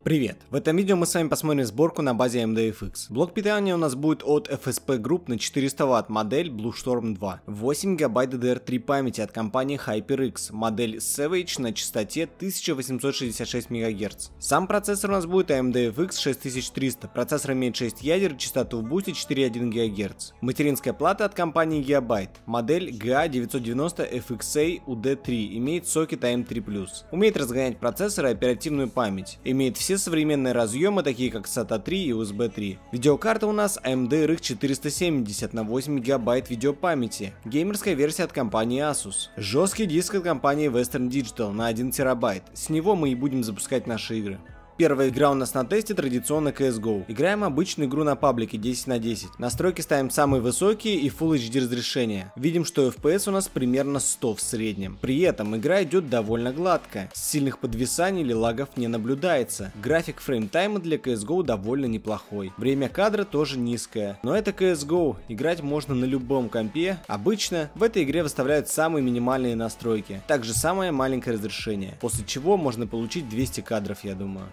Привет! В этом видео мы с вами посмотрим сборку на базе AMD FX. Блок питания у нас будет от FSP Group на 400 Вт модель Bluestorm 2. 8 ГБ DDR3 памяти от компании HyperX, модель Savage на частоте 1866 МГц. Сам процессор у нас будет AMD FX 6300. Процессор имеет 6 ядер, частоту в бусте 4,1 ГГц. Материнская плата от компании Gigabyte, модель GA990 FXA UD3, имеет сокет AM3+. Умеет разгонять процессор и оперативную память. Имеет все современные разъемы, такие как SATA 3 и USB 3. Видеокарта у нас AMD RX 470 на 8 ГБ видеопамяти. Геймерская версия от компании Asus. Жесткий диск от компании Western Digital на 1 терабайт. С него мы и будем запускать наши игры. Первая игра у нас на тесте традиционно CSGO. Играем обычную игру на паблике 10 на 10. Настройки ставим самые высокие и Full HD разрешение. Видим, что FPS у нас примерно 100 в среднем. При этом игра идет довольно гладко. Сильных подвисаний или лагов не наблюдается. График фреймтайма для CSGO довольно неплохой. Время кадра тоже низкое. Но это CSGO. Играть можно на любом компе. Обычно в этой игре выставляют самые минимальные настройки. Также самое маленькое разрешение. После чего можно получить 200 кадров, я думаю.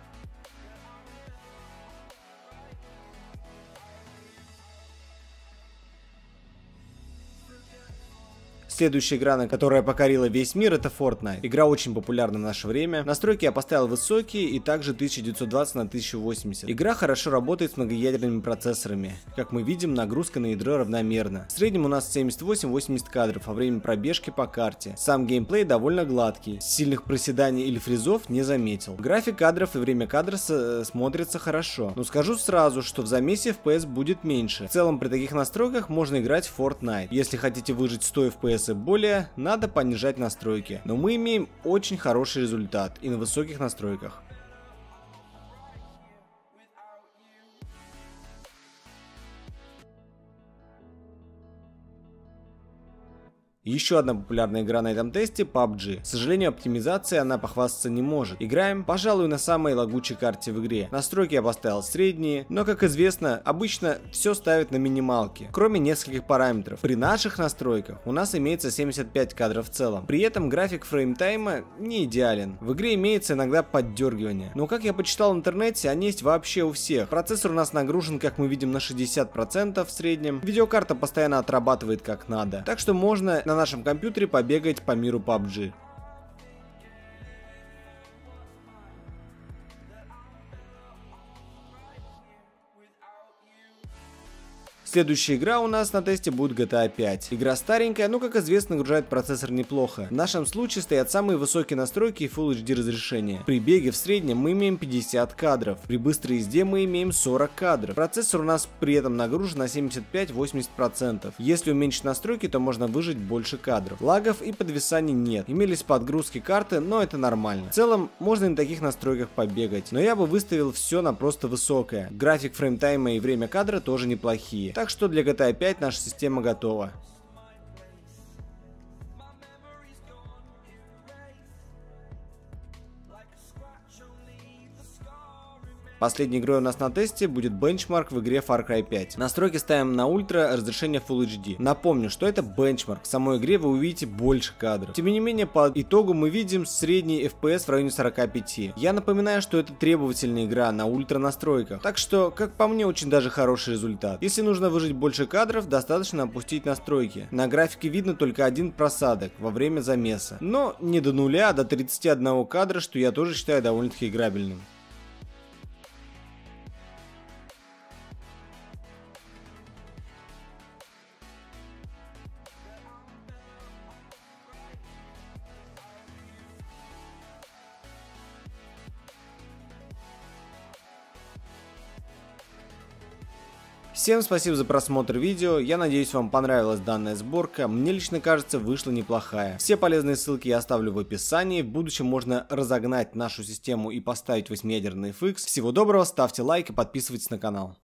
Следующая игра, которая покорила весь мир, это Fortnite. Игра очень популярна в наше время. Настройки я поставил высокие и также 1920 на 1080. Игра хорошо работает с многоядерными процессорами. Как мы видим, нагрузка на ядро равномерна. В среднем у нас 78-80 кадров во время пробежки по карте. Сам геймплей довольно гладкий. Сильных проседаний или фризов не заметил. График кадров и время кадра смотрится хорошо. Но скажу сразу, что в замесе FPS будет меньше. В целом при таких настройках можно играть в Fortnite. Если хотите выжить 100 FPS и более, надо понижать настройки, но мы имеем очень хороший результат и на высоких настройках. Еще одна популярная игра на этом тесте — PUBG. К сожалению, оптимизацией она похвастаться не может. Играем, пожалуй, на самой лагучей карте в игре. Настройки я поставил средние, но, как известно, обычно все ставят на минималке, кроме нескольких параметров. При наших настройках у нас имеется 75 кадров в целом. При этом график фреймтайма не идеален. В игре имеется иногда поддергивание. Но, как я почитал в интернете, они есть вообще у всех. Процессор у нас нагружен, как мы видим, на 60% в среднем. Видеокарта постоянно отрабатывает как надо. Так что можно на нашем компьютере побегать по миру PUBG. Следующая игра у нас на тесте будет GTA 5. Игра старенькая, но, как известно, нагружает процессор неплохо. В нашем случае стоят самые высокие настройки и Full HD разрешение. При беге в среднем мы имеем 50 кадров. При быстрой езде мы имеем 40 кадров. Процессор у нас при этом нагружен на 75-80%. Если уменьшить настройки, то можно выжать больше кадров. Лагов и подвисаний нет. Имелись подгрузки карты, но это нормально. В целом, можно на таких настройках побегать. Но я бы выставил все на просто высокое. График фреймтайма и время кадра тоже неплохие. Так что для GTA 5 наша система готова. Последней игрой у нас на тесте будет бенчмарк в игре Far Cry 5. Настройки ставим на ультра, разрешение Full HD. Напомню, что это бенчмарк. В самой игре вы увидите больше кадров. Тем не менее, по итогу мы видим средний FPS в районе 45. Я напоминаю, что это требовательная игра на ультра настройках. Так что, как по мне, очень даже хороший результат. Если нужно выжать больше кадров, достаточно опустить настройки. На графике видно только один просадок во время замеса. Но не до нуля, а до 31 кадра, что я тоже считаю довольно-таки играбельным. Всем спасибо за просмотр видео, я надеюсь, вам понравилась данная сборка, мне лично кажется, вышла неплохая. Все полезные ссылки я оставлю в описании, в будущем можно разогнать нашу систему и поставить 8-ядерный FX. Всего доброго, ставьте лайк и подписывайтесь на канал.